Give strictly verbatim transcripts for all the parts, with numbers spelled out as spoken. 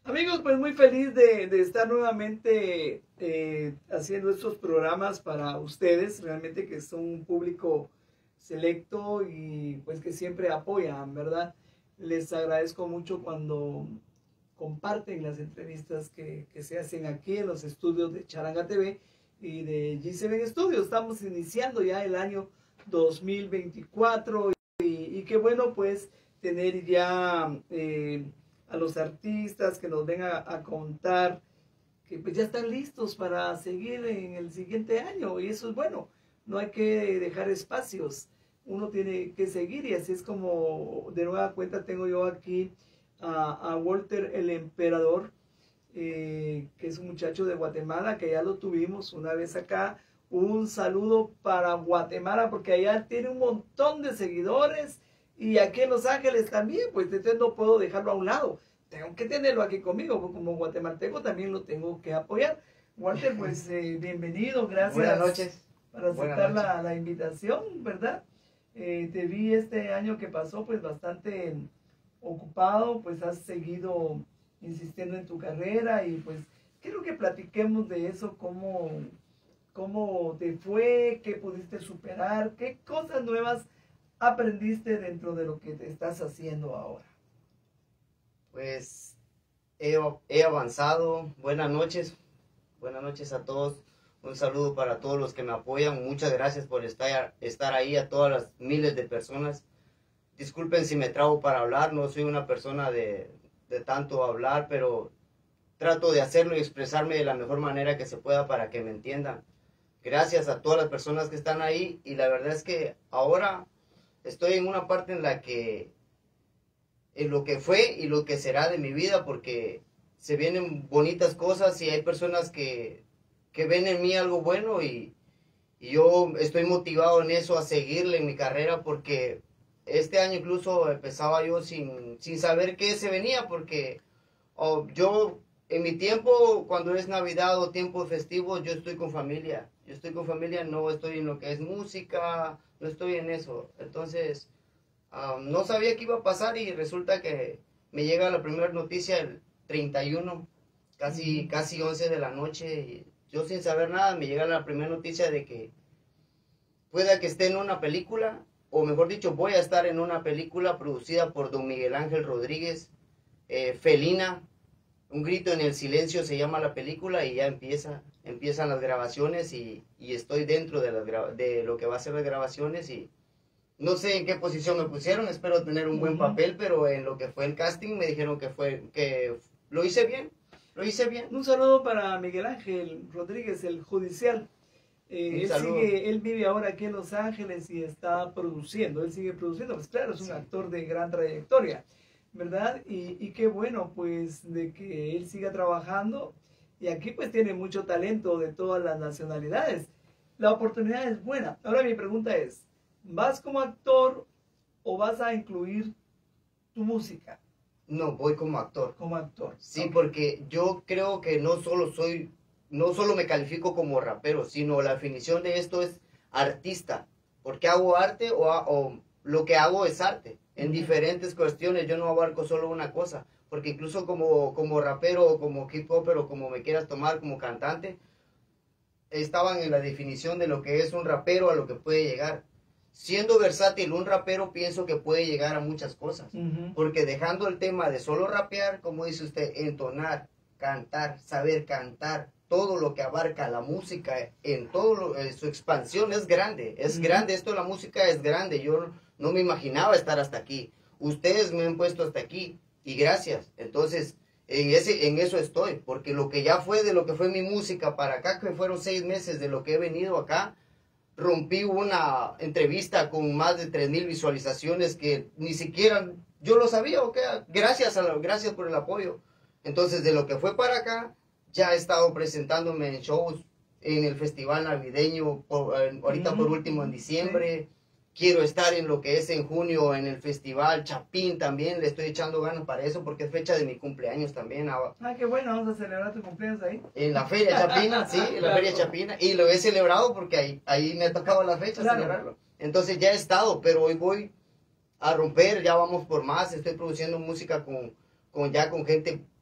Amigos, pues muy feliz de, de estar nuevamente eh, haciendo estos programas para ustedes, realmente que son un público selecto y pues que siempre apoyan, ¿verdad? Les agradezco mucho cuando comparten las entrevistas que, que se hacen aquí en los estudios de Charanga T V y de G siete Studios. Estamos iniciando ya el año dos mil veinticuatro y, y qué bueno pues tener ya... Eh, a los artistas que nos vengan a, a contar que pues ya están listos para seguir en el siguiente año, y eso es bueno. No hay que dejar espacios, uno tiene que seguir, y así es como de nueva cuenta tengo yo aquí a, a Walter el Emperador, eh, que es un muchacho de Guatemala, que ya lo tuvimos una vez acá. Un saludo para Guatemala, porque allá tiene un montón de seguidores. Y aquí en Los Ángeles también, pues entonces no puedo dejarlo a un lado. Tengo que tenerlo aquí conmigo, porque como guatemalteco también lo tengo que apoyar. Walter, pues eh, bienvenido, gracias. Buenas noches. Para aceptar la, la invitación, ¿verdad? Eh, te vi este año que pasó, pues bastante ocupado, pues has seguido insistiendo en tu carrera y pues quiero que platiquemos de eso, cómo, cómo te fue, qué pudiste superar, qué cosas nuevas aprendiste dentro de lo que te estás haciendo ahora. Pues he, he avanzado. Buenas noches. Buenas noches a todos. Un saludo para todos los que me apoyan. Muchas gracias por estar, estar ahí, a todas las miles de personas. Disculpen si me trabo para hablar. No soy una persona de, de tanto hablar, pero trato de hacerlo y expresarme de la mejor manera que se pueda para que me entiendan. Gracias a todas las personas que están ahí. Y la verdad es que ahora estoy en una parte en la que, en lo que fue y lo que será de mi vida, porque se vienen bonitas cosas y hay personas que, que ven en mí algo bueno, y, y yo estoy motivado en eso, a seguirle en mi carrera, porque este año incluso empezaba yo sin, sin saber qué se venía, porque oh, yo en mi tiempo, cuando es Navidad o tiempo festivo, yo estoy con familia, yo estoy con familia, no estoy en lo que es música, no estoy en eso. Entonces, um, no sabía qué iba a pasar, y resulta que me llega la primera noticia el treinta y uno, casi, mm. casi once de la noche, y yo sin saber nada me llega la primera noticia de que pueda que esté en una película, o mejor dicho, voy a estar en una película producida por don Miguel Ángel Rodríguez, eh, Felina, Un grito en el silencio se llama la película, y ya empieza, empiezan las grabaciones, y, y estoy dentro de, las de lo que va a ser las grabaciones, y no sé en qué posición me pusieron, espero tener un buen uh-huh. papel, pero en lo que fue el casting me dijeron que fue que lo hice bien, lo hice bien. Un saludo para Miguel Ángel Rodríguez, el judicial. Eh, él, sigue, él vive ahora aquí en Los Ángeles y está produciendo, él sigue produciendo, pues claro, es un sí. actor de gran trayectoria, ¿verdad? Y, y qué bueno, pues, de que él siga trabajando, y aquí pues tiene mucho talento de todas las nacionalidades. La oportunidad es buena. Ahora mi pregunta es, ¿vas como actor o vas a incluir tu música? No, voy como actor. Como actor. Sí, okay. Porque yo creo que no solo soy, no solo me califico como rapero, sino la definición de esto es artista. Porque hago arte o, o lo que hago es arte. En uh-huh. diferentes cuestiones, yo no abarco solo una cosa. Porque incluso como, como rapero o como hip hopper o como me quieras tomar, como cantante, estaban en la definición de lo que es un rapero a lo que puede llegar. Siendo versátil, un rapero pienso que puede llegar a muchas cosas. Uh-huh. Porque dejando el tema de solo rapear, como dice usted, entonar, cantar, saber cantar, todo lo que abarca la música, en todo lo, eh, su expansión es grande. Es uh-huh. grande, esto la música es grande. Yo no me imaginaba estar hasta aquí. Ustedes me han puesto hasta aquí, y gracias. Entonces, en, ese, en eso estoy. Porque lo que ya fue de lo que fue mi música para acá, que fueron seis meses de lo que he venido acá, rompí una entrevista con más de tres mil visualizaciones que ni siquiera yo lo sabía, ¿ok? Gracias, a la, gracias por el apoyo. Entonces, de lo que fue para acá, ya he estado presentándome en shows, en el festival navideño, por, ahorita mm-hmm. por último en diciembre. Sí. Quiero estar en lo que es en junio, en el festival Chapín también, le estoy echando ganas para eso, porque es fecha de mi cumpleaños también. Ah, qué bueno, vamos a celebrar tu cumpleaños ahí. En la Feria Chapina, sí, en la claro. Feria Chapina, y lo he celebrado porque ahí, ahí me ha tocado la fecha claro. celebrarlo. Entonces ya he estado, pero hoy voy a romper, ya vamos por más, estoy produciendo música con, con ya con gente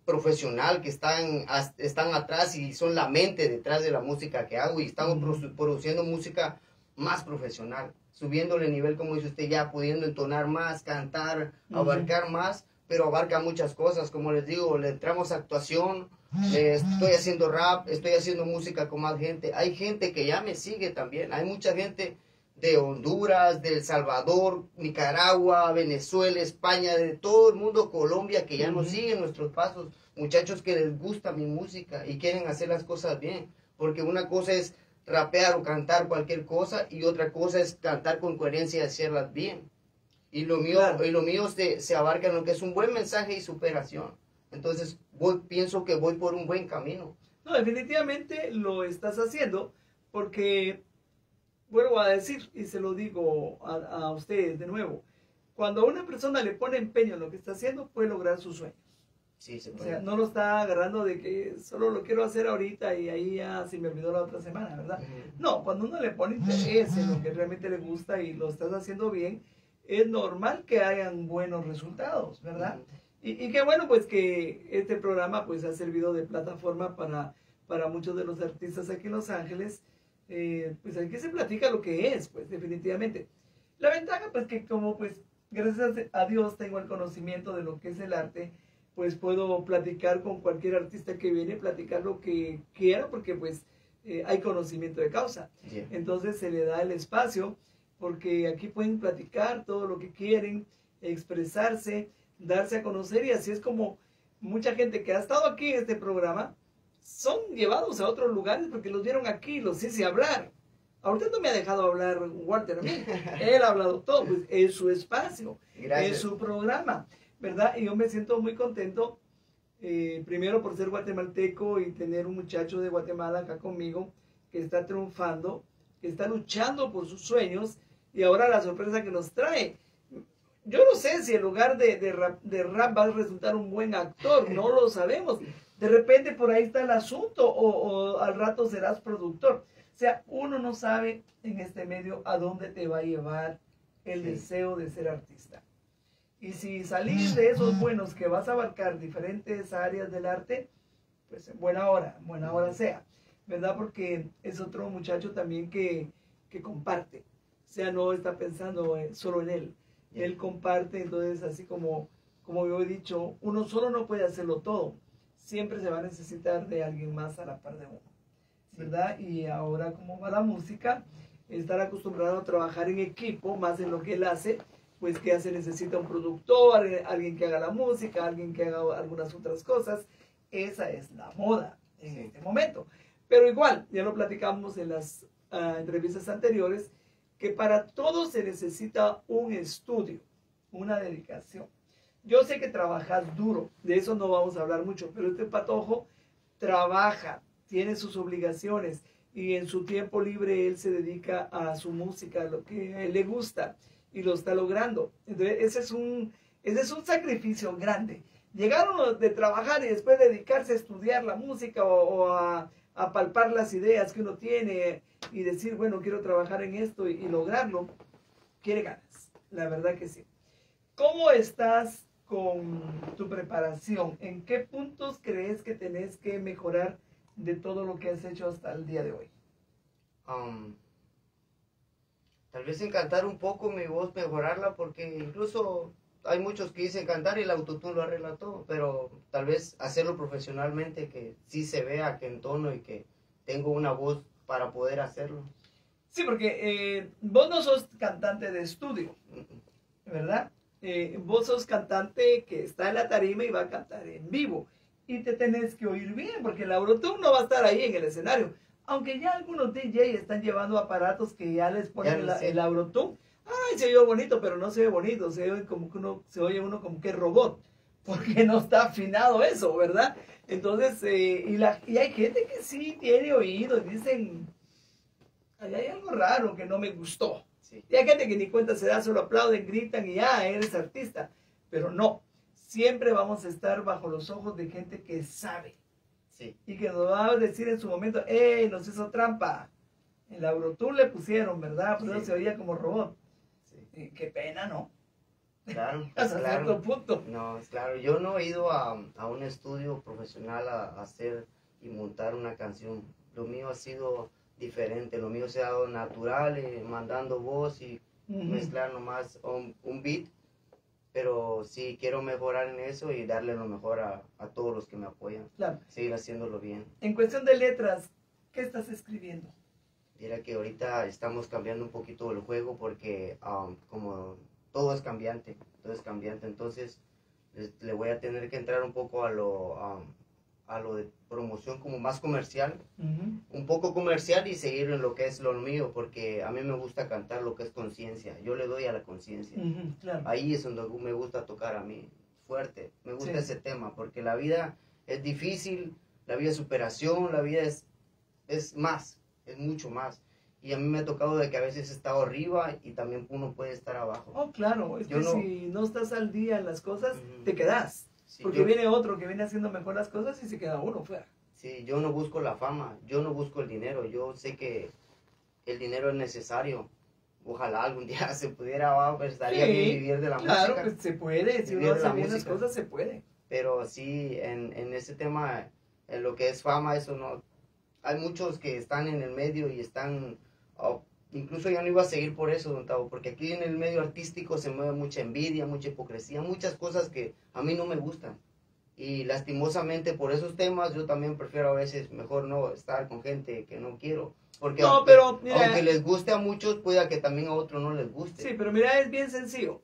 profesional, que están, están atrás y son la mente detrás de la música que hago, y estamos uh-huh. produciendo música más profesional, subiéndole el nivel, como dice usted, ya pudiendo entonar más, cantar, uh-huh. abarcar más, pero abarca muchas cosas. Como les digo, le entramos a actuación, eh, estoy haciendo rap, estoy haciendo música con más gente. Hay gente que ya me sigue también, hay mucha gente de Honduras, de El Salvador, Nicaragua, Venezuela, España, de todo el mundo, Colombia, que ya uh-huh. nos siguen nuestros pasos, muchachos que les gusta mi música y quieren hacer las cosas bien, porque una cosa es rapear o cantar cualquier cosa, y otra cosa es cantar con coherencia y hacerlas bien. Y lo mío, claro. y lo mío se, se abarca en lo que es un buen mensaje y superación. Entonces, voy, pienso que voy por un buen camino. No, definitivamente lo estás haciendo, porque, vuelvo a decir, y se lo digo a, a ustedes de nuevo, cuando a una persona le pone empeño en lo que está haciendo, puede lograr sus sueños. Sí, se o sea, no lo está agarrando de que solo lo quiero hacer ahorita y ahí ya se me olvidó la otra semana, ¿verdad? Uh-huh. No, cuando uno le pone interés en lo que realmente le gusta y lo estás haciendo bien, es normal que hayan buenos resultados, ¿verdad? Uh-huh. Y, y qué bueno, pues, que este programa pues ha servido de plataforma para, para muchos de los artistas aquí en Los Ángeles. Eh, pues aquí se platica lo que es, pues, definitivamente. La ventaja, pues, que como, pues, gracias a Dios tengo el conocimiento de lo que es el arte, pues puedo platicar con cualquier artista que viene, platicar lo que quiera, porque pues eh, hay conocimiento de causa. Yeah. Entonces se le da el espacio, porque aquí pueden platicar todo lo que quieren, expresarse, darse a conocer, y así es como mucha gente que ha estado aquí en este programa son llevados a otros lugares porque los vieron aquí, los hice hablar. Ahorita no me ha dejado hablar Walter a mí, él ha hablado todo, pues es su espacio, Gracias. Es su programa, ¿verdad? Y yo me siento muy contento, eh, primero por ser guatemalteco y tener un muchacho de Guatemala acá conmigo que está triunfando, que está luchando por sus sueños, y ahora la sorpresa que nos trae. Yo no sé si en lugar de, de, rap, de rap va a resultar un buen actor, no lo sabemos. De repente por ahí está el asunto, o, o al rato serás productor. O sea, uno no sabe en este medio a dónde te va a llevar el sí. deseo de ser artista. Y si salís de esos buenos que vas a abarcar diferentes áreas del arte, pues en buena hora, en buena hora sea, ¿verdad? Porque es otro muchacho también que, que comparte. O sea, no está pensando solo en él. Él comparte, entonces así como, como yo he dicho, uno solo no puede hacerlo todo. Siempre se va a necesitar de alguien más a la par de uno, ¿verdad? Y ahora, como va la música, estar acostumbrado a trabajar en equipo, más en lo que él hace, pues que se necesita un productor, alguien que haga la música, alguien que haga algunas otras cosas. Esa es la moda en este momento. Pero igual, ya lo platicamos en las uh, entrevistas anteriores, que para todo se necesita un estudio, una dedicación. Yo sé que trabajas duro, de eso no vamos a hablar mucho, pero este patojo trabaja, tiene sus obligaciones, y en su tiempo libre él se dedica a su música, a lo que a él le gusta, y lo está logrando. Entonces, ese es un, ese es un sacrificio grande. Llegaron de trabajar y después dedicarse a estudiar la música o, o a, a palpar las ideas que uno tiene y decir, bueno, quiero trabajar en esto y, y lograrlo, quiere ganas, la verdad que sí. ¿Cómo estás con tu preparación? ¿En qué puntos crees que tenés que mejorar de todo lo que has hecho hasta el día de hoy? Um, tal vez en cantar un poco mi voz, mejorarla, porque incluso hay muchos que dicen cantar y el autotune lo arregla todo, pero tal vez hacerlo profesionalmente, que sí se vea que entono y que tengo una voz para poder hacerlo. Sí, porque eh, vos no sos cantante de estudio, ¿verdad? Eh, vos sos cantante que está en la tarima y va a cantar en vivo. Y te tenés que oír bien, porque el autotune no va a estar ahí en el escenario. Aunque ya algunos D J están llevando aparatos que ya les ponen ya el, el autotune. Ay, se oye bonito, pero no se ve bonito. Se oye como que uno, se oye uno como que es robot, porque no está afinado eso, ¿verdad? Entonces, eh, y, la, y hay gente que sí tiene oído y dicen, ay, hay algo raro que no me gustó. Sí. Y hay gente que ni cuenta se da, solo aplauden, gritan y ya, eres artista. Pero no, siempre vamos a estar bajo los ojos de gente que sabe. Sí. Y que nos va a decir en su momento, ¡ey, nos hizo trampa! En la autotune le pusieron, ¿verdad? Pues sí. No se oía como robot. Sí. Y qué pena, ¿no? Claro, hasta claro. cierto punto. No, es claro. Yo no he ido a, a un estudio profesional a, a hacer y montar una canción. Lo mío ha sido diferente. Lo mío se ha dado natural, eh, mandando voz y uh-huh. mezclar nomás un, un beat. Pero sí quiero mejorar en eso y darle lo mejor a, a todos los que me apoyan. Claro. Seguir haciéndolo bien. En cuestión de letras, ¿qué estás escribiendo? Mira que ahorita estamos cambiando un poquito el juego porque um, como todo es cambiante, todo es cambiante, entonces les, le voy a tener que entrar un poco a lo, um, a lo de promoción como más comercial, uh-huh. un poco comercial y seguir en lo que es lo mío, porque a mí me gusta cantar lo que es conciencia, yo le doy a la conciencia, uh-huh, claro. Ahí es donde me gusta tocar a mí, fuerte, me gusta sí. ese tema, porque la vida es difícil, la vida es superación, la vida es, es más, es mucho más. Y a mí me ha tocado de que a veces he estado arriba y también uno puede estar abajo. Oh, claro, es yo que no, si no estás al día en las cosas, uh-huh. te quedas. Sí, porque yo, viene otro que viene haciendo mejor las cosas y se queda uno fuera. Sí, yo no busco la fama, yo no busco el dinero, yo sé que el dinero es necesario. Ojalá algún día se pudiera, pues estaría sí, bien vivir de la claro, música. Claro, pues se puede, si uno hace bien las cosas se puede. Pero sí, en, en ese tema, en lo que es fama, eso no... Hay muchos que están en el medio y están... Oh, incluso yo no iba a seguir por eso, don Tavo, porque aquí en el medio artístico se mueve mucha envidia, mucha hipocresía, muchas cosas que a mí no me gustan. Y lastimosamente por esos temas yo también prefiero a veces mejor no estar con gente que no quiero. Porque no, aunque, pero, mira, aunque les guste a muchos, pueda que también a otros no les guste. Sí, pero mira, es bien sencillo.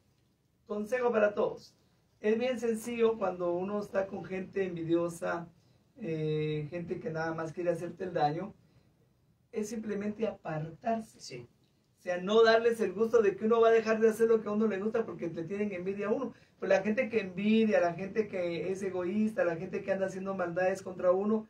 Consejo para todos. Es bien sencillo cuando uno está con gente envidiosa, eh, gente que nada más quiere hacerte el daño, es simplemente apartarse. Sí. O sea, no darles el gusto de que uno va a dejar de hacer lo que a uno le gusta porque le tienen envidia a uno. Pero la gente que envidia, la gente que es egoísta, la gente que anda haciendo maldades contra uno,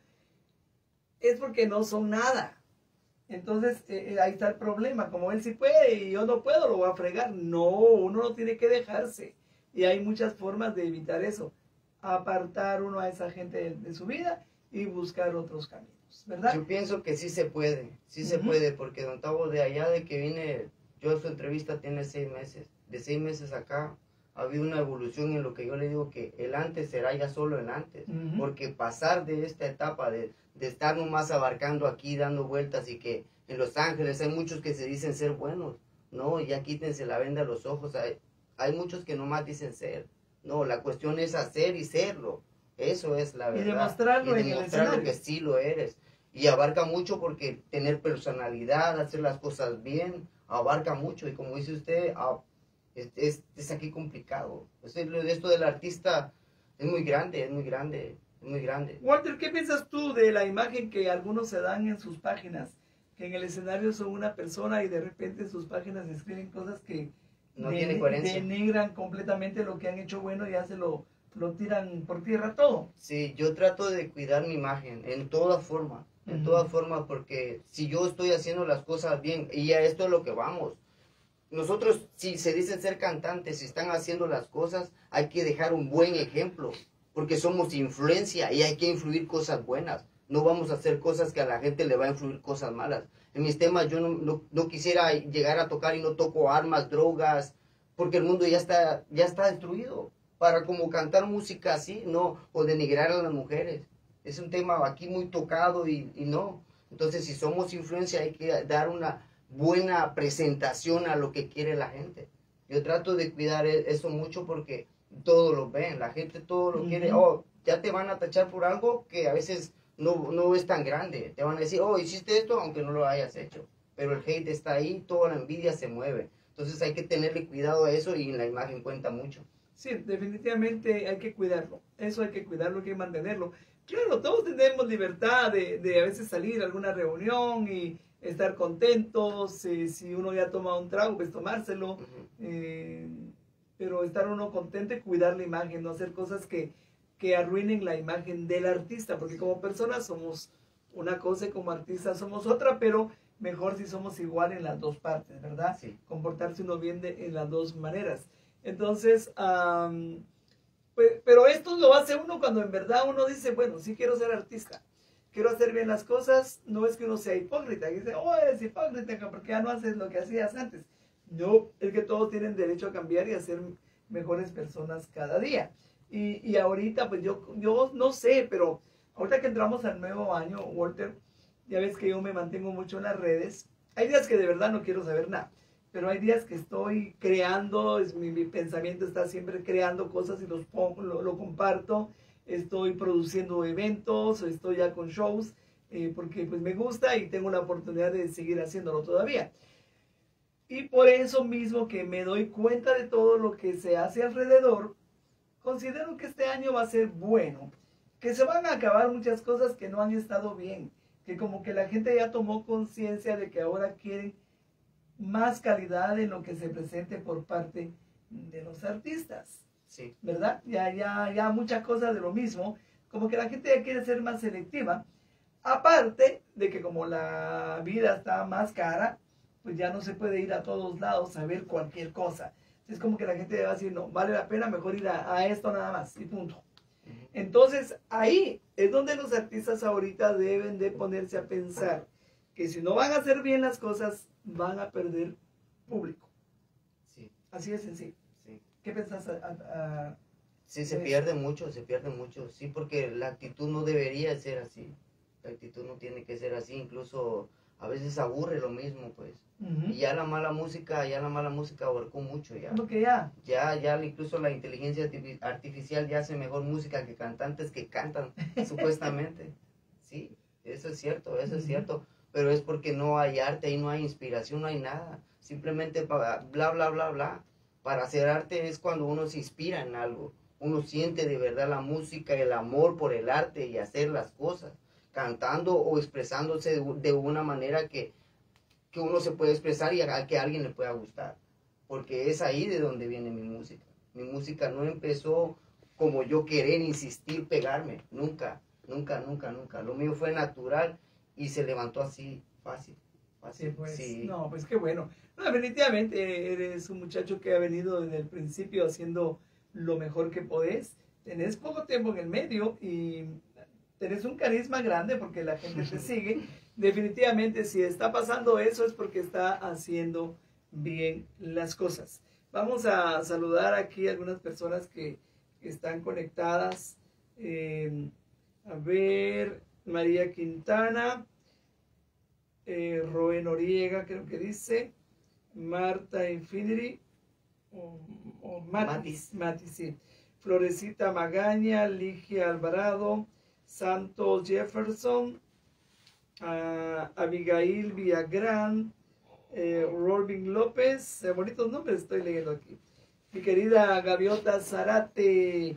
es porque no son nada. Entonces, eh, ahí está el problema. Como él sí puede y yo no puedo, lo voy a fregar. No, uno no tiene que dejarse. Y hay muchas formas de evitar eso. Apartar uno a esa gente de, de su vida y buscar otros caminos. ¿Verdad? Yo pienso que sí se puede, sí uh-huh. se puede, porque don Tavo, de allá de que vine, yo su entrevista tiene seis meses, de seis meses acá ha habido una evolución en lo que yo le digo que el antes será ya solo el antes, uh-huh. porque pasar de esta etapa de, de estar nomás abarcando aquí, dando vueltas y que en Los Ángeles hay muchos que se dicen ser buenos, no, ya quítense la venda a los ojos, hay, hay muchos que nomás dicen ser, no, la cuestión es hacer y serlo. Eso es la verdad. Y demostrarlo, y en demostrarlo el que sí lo eres. Y abarca mucho porque tener personalidad, hacer las cosas bien, abarca mucho. Y como dice usted, es, es, es aquí complicado. Esto del artista es muy grande, es muy grande, es muy grande. Walter, ¿qué piensas tú de la imagen que algunos se dan en sus páginas? Que en el escenario son una persona y de repente en sus páginas escriben cosas que no tiene coherencia. Denigran completamente lo que han hecho bueno y ya se lo... lo tiran por tierra todo. Sí, yo trato de cuidar mi imagen en toda forma, en uh-huh. toda forma, porque si yo estoy haciendo las cosas bien, y a esto es lo que vamos, nosotros, si se dicen ser cantantes, si están haciendo las cosas, hay que dejar un buen ejemplo, porque somos influencia y hay que influir cosas buenas, no vamos a hacer cosas que a la gente le va a influir cosas malas. En mis temas yo no, no, no quisiera llegar a tocar y no toco armas, drogas, porque el mundo ya está, ya está destruido. Para como cantar música así, no, o denigrar a las mujeres. Es un tema aquí muy tocado y, y no. Entonces, si somos influencia, hay que dar una buena presentación a lo que quiere la gente. Yo trato de cuidar eso mucho porque todos lo ven, la gente todo lo uh-huh. quiere. Oh, ya te van a tachar por algo que a veces no, no es tan grande. Te van a decir, oh, hiciste esto, aunque no lo hayas hecho. Pero el hate está ahí, toda la envidia se mueve. Entonces, hay que tenerle cuidado a eso y la imagen cuenta mucho. Sí, definitivamente hay que cuidarlo. Eso hay que cuidarlo, hay que mantenerlo. Claro, todos tenemos libertad de, de a veces salir a alguna reunión y estar contentos. Eh, si uno ya toma un trago, pues tomárselo. Uh-huh. eh, pero estar uno contento y cuidar la imagen, no hacer cosas que, que arruinen la imagen del artista. Porque como personas somos una cosa y como artistas somos otra, pero mejor si somos igual en las dos partes, ¿verdad? Sí. Comportarse uno bien de, en las dos maneras. Entonces, um, pues, pero esto lo hace uno cuando en verdad uno dice, bueno, sí quiero ser artista, quiero hacer bien las cosas, no es que uno sea hipócrita, y dice, oh, eres hipócrita porque ya no haces lo que hacías antes. No, es que todos tienen derecho a cambiar y a ser mejores personas cada día. Y, y ahorita, pues yo, yo no sé, pero ahorita que entramos al nuevo año, Walter, ya ves que yo me mantengo mucho en las redes. Hay días que de verdad no quiero saber nada, pero hay días que estoy creando, es, mi, mi pensamiento está siempre creando cosas y los pongo, lo, lo comparto. Estoy produciendo eventos, estoy ya con shows, eh, porque pues me gusta y tengo la oportunidad de seguir haciéndolo todavía. Y por eso mismo que me doy cuenta de todo lo que se hace alrededor, considero que este año va a ser bueno, que se van a acabar muchas cosas que no han estado bien, que como que la gente ya tomó conciencia de que ahora quieren más calidad en lo que se presente por parte de los artistas. Sí. ¿Verdad? Ya, ya, ya muchas cosas de lo mismo, como que la gente ya quiere ser más selectiva, aparte de que como la vida está más cara, pues ya no se puede ir a todos lados a ver cualquier cosa. Es como que la gente va a decir, no, vale la pena mejor ir a, a esto nada más, y punto. Entonces, ahí es donde los artistas ahorita deben de ponerse a pensar que si no van a hacer bien las cosas, van a perder público. Sí. Así de sencillo. Sí. ¿Qué pensás? A, a, a, sí, se pues, pierde mucho, se pierde mucho. Sí, porque la actitud no debería ser así. La actitud no tiene que ser así. Incluso a veces aburre lo mismo, pues. Uh-huh. Y ya la mala música, ya la mala música abarcó mucho ya. ¿Cómo que ya? Ya, ya incluso la inteligencia artificial ya hace mejor música que cantantes que cantan, supuestamente. Sí, eso es cierto, eso uh-huh. es cierto. Pero es porque no hay arte, ahí no hay inspiración, no hay nada. Simplemente para bla, bla, bla, bla. Para hacer arte es cuando uno se inspira en algo. Uno siente de verdad la música, el amor por el arte y hacer las cosas. Cantando o expresándose de, de una manera que, que uno se puede expresar y a que a alguien le pueda gustar. Porque es ahí de donde viene mi música. Mi música no empezó como yo querer insistir, pegarme. Nunca, nunca, nunca, nunca. Lo mío fue natural y se levantó así, fácil. fácil. Sí, pues, sí. no, pues qué bueno. No, definitivamente eres un muchacho que ha venido desde el principio haciendo lo mejor que podés. Tenés poco tiempo en el medio y tenés un carisma grande porque la gente te sigue. Definitivamente, si está pasando eso es porque está haciendo bien las cosas. Vamos a saludar aquí a algunas personas que, que están conectadas. Eh, a ver, María Quintana, eh, Roe Noriega, creo que dice, Marta Infinity, o, o Matis, Matis, sí. Florecita Magaña, Ligia Alvarado, Santos Jefferson, uh, Abigail Villagrán, eh, Robin López, eh, bonitos nombres estoy leyendo aquí. Mi querida Gaviota Zarate,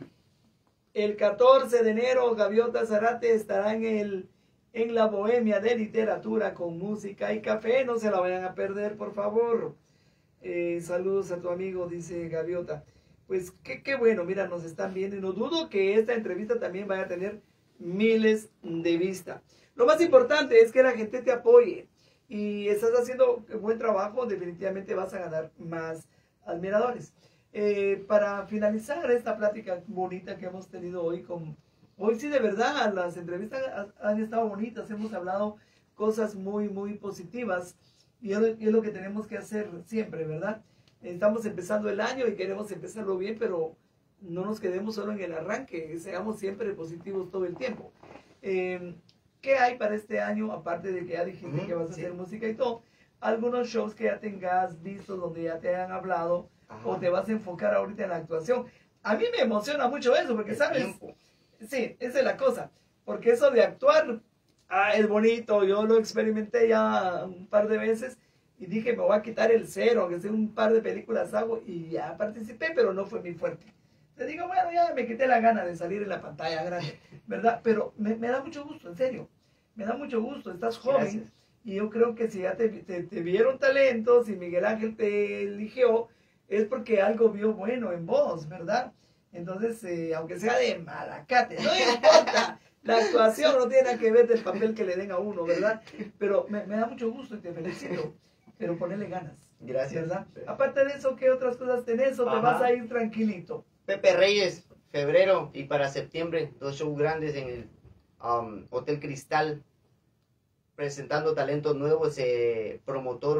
el catorce de enero Gaviota Zarate estará en, el, en la Bohemia de Literatura con música y café, no se la vayan a perder, por favor. Eh, saludos a tu amigo, dice Gaviota. Pues qué, qué bueno, mira, nos están viendo y no dudo que esta entrevista también vaya a tener miles de vistas. Lo más importante es que la gente te apoye y estás haciendo buen trabajo, definitivamente vas a ganar más admiradores. Eh, para finalizar esta plática bonita que hemos tenido hoy, con, hoy sí de verdad las entrevistas han estado bonitas, hemos hablado cosas muy, muy positivas y es lo que tenemos que hacer siempre, ¿verdad? Estamos empezando el año y queremos empezarlo bien, pero no nos quedemos solo en el arranque, seamos siempre positivos todo el tiempo. Eh, ¿Qué hay para este año? Aparte de que ya dijiste uh-huh, que vas a sí. hacer música y todo, algunos shows que ya tengas vistos donde ya te hayan hablado, ajá, o te vas a enfocar ahorita en la actuación. A mí me emociona mucho eso, porque, el ¿sabes? Tiempo. Sí, esa es la cosa, porque eso de actuar ah, es bonito, yo lo experimenté ya un par de veces, y dije, me voy a quitar el cero, aunque sea un par de películas hago, y ya participé, pero no fue mi fuerte. Te digo, bueno, ya me quité la gana de salir en la pantalla grande, ¿verdad? Pero me, me da mucho gusto, en serio. Me da mucho gusto, estás joven. Gracias. Y yo creo que si ya te, te, te vieron talentos, si Miguel Ángel te eligió, es porque algo vio bueno en vos, ¿verdad? Entonces, eh, aunque sea de malacate, no importa. La actuación no tiene nada que ver del papel que le den a uno, ¿verdad? Pero me, me da mucho gusto y te felicito. Pero ponele ganas. Gracias. ¿Verdad? Aparte de eso, ¿qué otras cosas tenés o ajá, te vas a ir tranquilito? Pepe Reyes, febrero y para septiembre, dos shows grandes en el um, Hotel Cristal, presentando talentos nuevos, eh, promotor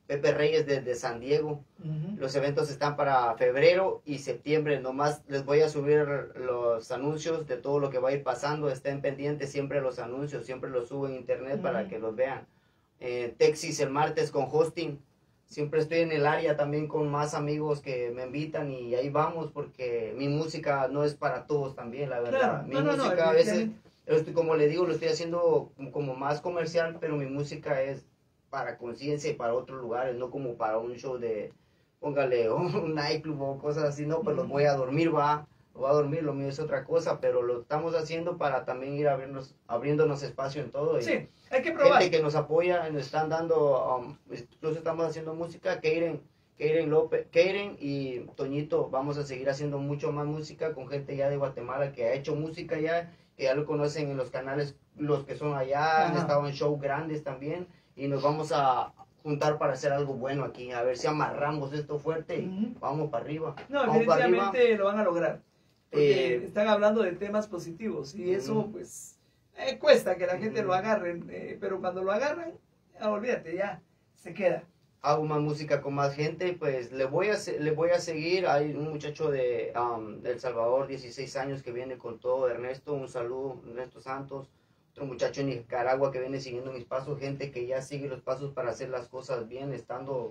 Pepe Reyes desde San Diego. Uh-huh. Los eventos están para febrero y septiembre. Nomás les voy a subir los anuncios de todo lo que va a ir pasando. Estén pendientes siempre los anuncios, siempre los subo en internet uh-huh. para que los vean. Eh, Texas el martes con hosting. Siempre estoy en el área también con más amigos que me invitan y ahí vamos porque mi música no es para todos también, la verdad. Claro. Mi no, música no, no, a veces, estoy, como le digo, lo estoy haciendo como más comercial, pero mi música es para conciencia y para otros lugares, no como para un show de, póngale, un nightclub o cosas así, no, pues los voy a dormir, va, voy a dormir, lo mío es otra cosa, pero lo estamos haciendo para también ir abriéndonos, abriéndonos espacio en todo. Y sí, hay que probar. Gente que nos apoya, nos están dando, um, incluso estamos haciendo música, Keiren, Keiren López, Keiren y Toñito, vamos a seguir haciendo mucho más música con gente ya de Guatemala que ha hecho música ya, que ya lo conocen en los canales, los que son allá, Ajá. han estado en shows grandes también, y nos vamos a juntar para hacer algo bueno aquí, a ver si amarramos esto fuerte y uh-huh. vamos para arriba. No, vamos definitivamente arriba. lo van a lograr, porque Eh, están hablando de temas positivos, y uh-huh. eso pues eh, cuesta que la gente uh-huh. lo agarre, eh, pero cuando lo agarran, ah, olvídate, ya se queda. Hago más música con más gente, pues le voy a, le voy a seguir. Hay un muchacho de, um, de El Salvador, dieciséis años, que viene con todo, Ernesto, un saludo, Ernesto Santos. Otro muchacho en Nicaragua que viene siguiendo mis pasos, gente que ya sigue los pasos para hacer las cosas bien, estando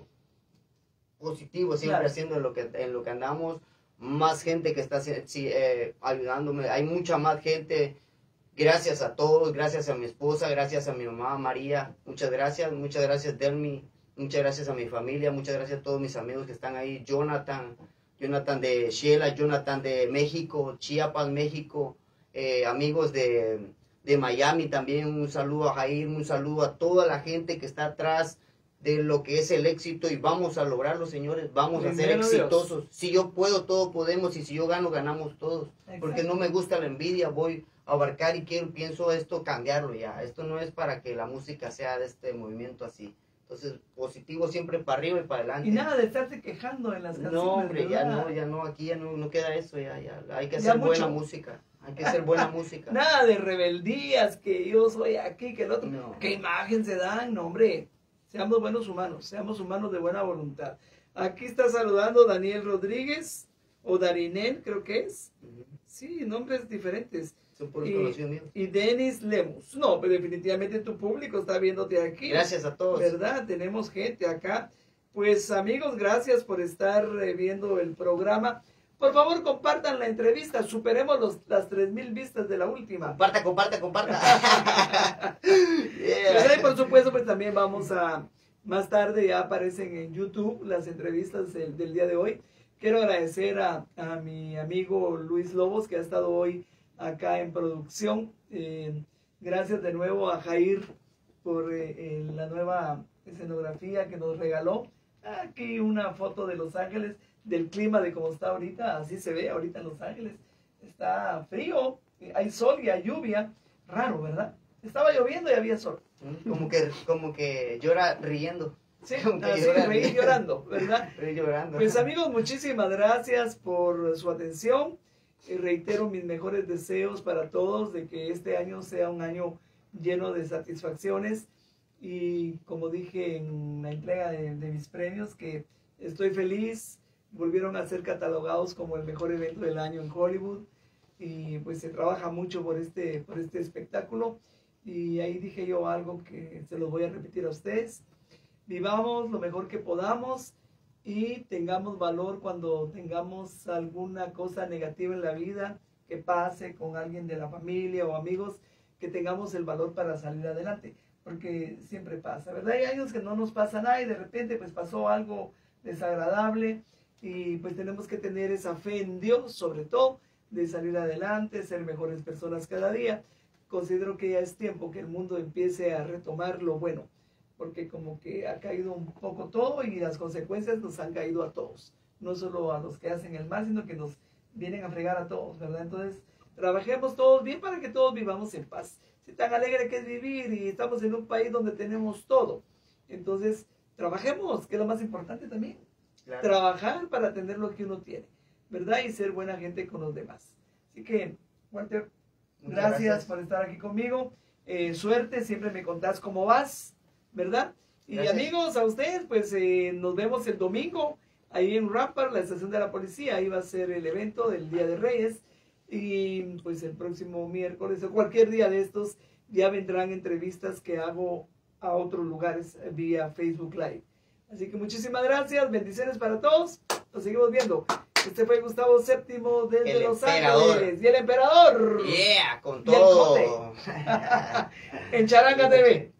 positivo, siempre claro. haciendo en lo, que, en lo que andamos. Más gente que está sí, eh, ayudándome, hay mucha más gente. Gracias a todos, gracias a mi esposa, gracias a mi mamá María, muchas gracias, muchas gracias Delmi, muchas gracias a mi familia, muchas gracias a todos mis amigos que están ahí, Jonathan, Jonathan de Sheila, Jonathan de México, Chiapas, México, eh, amigos de... de Miami también, un saludo a Jair, un saludo a toda la gente que está atrás de lo que es el éxito y vamos a lograrlo, señores, vamos a ser exitosos. Dios. Si yo puedo, todos podemos y si yo gano, ganamos todos. Exacto. Porque no me gusta la envidia, voy a abarcar y quiero, pienso esto cambiarlo ya. Esto no es para que la música sea de este movimiento así. Entonces, positivo siempre para arriba y para adelante. Y nada de estarte quejando en las canciones. No, hombre, ya no, ya no, aquí ya no, no queda eso, ya, ya. Hay que hacer buena música. Hay que hacer buena música. Nada de rebeldías, que yo soy aquí, que el otro. No. ¿Qué imagen se dan? No, hombre. Seamos buenos humanos, seamos humanos de buena voluntad. Aquí está saludando Daniel Rodríguez, o Darinel, creo que es. Uh-huh. Sí, nombres diferentes. Son por y, conocidos míos. Y Denis Lemus. No, pero definitivamente tu público está viéndote aquí. Gracias a todos. ¿Verdad? Tenemos gente acá. Pues amigos, gracias por estar eh, viendo el programa. Por favor, compartan la entrevista. Superemos los, las tres mil vistas de la última. Comparta, comparta, comparta. Yeah. Y por supuesto, pues también vamos a... Más tarde ya aparecen en YouTube las entrevistas del, del día de hoy. Quiero agradecer a, a mi amigo Luis Lobos, que ha estado hoy acá en producción. Eh, gracias de nuevo a Jair por eh, eh, la nueva escenografía que nos regaló. Aquí una foto de Los Ángeles, del clima de cómo está ahorita, así se ve ahorita en Los Ángeles. Está frío, hay sol y hay lluvia, raro, ¿verdad? Estaba lloviendo y había sol. Como que, como que llora riendo. Sí, como que así, llora, reír llorando, ¿verdad? Reír llorando. Pues amigos, muchísimas gracias por su atención. Y reitero mis mejores deseos para todos de que este año sea un año lleno de satisfacciones. Y como dije en la entrega de, de mis premios, que estoy feliz. Volvieron a ser catalogados como el mejor evento del año en Hollywood. Y pues se trabaja mucho por este, por este espectáculo. Y ahí dije yo algo que se los voy a repetir a ustedes. Vivamos lo mejor que podamos y tengamos valor cuando tengamos alguna cosa negativa en la vida que pase con alguien de la familia o amigos, que tengamos el valor para salir adelante. Porque siempre pasa, ¿verdad? Hay años que no nos pasa nada y de repente pues pasó algo desagradable y pues tenemos que tener esa fe en Dios, sobre todo, de salir adelante, ser mejores personas cada día. Considero que ya es tiempo que el mundo empiece a retomar lo bueno, porque como que ha caído un poco todo y las consecuencias nos han caído a todos, no solo a los que hacen el mal, sino que nos vienen a fregar a todos, ¿verdad? Entonces, trabajemos todos bien para que todos vivamos en paz. Si tan alegre que es vivir y estamos en un país donde tenemos todo, entonces trabajemos, que es lo más importante también. Claro. Trabajar para tener lo que uno tiene, ¿verdad? Y ser buena gente con los demás. Así que, Walter, gracias, gracias por estar aquí conmigo. Eh, suerte, siempre me contás cómo vas, ¿verdad? Y Gracias. amigos, a ustedes, pues eh, nos vemos el domingo ahí en Rampart, la estación de la policía. Ahí va a ser el evento del Día de Reyes. Y pues el próximo miércoles o cualquier día de estos ya vendrán entrevistas que hago a otros lugares vía Facebook Live. Así que muchísimas gracias, bendiciones para todos. Nos seguimos viendo. Este fue Gustavo Séptimo desde El Los emperador. Ángeles. Y el emperador. Yeah, con Y el todo. en Charanga T V.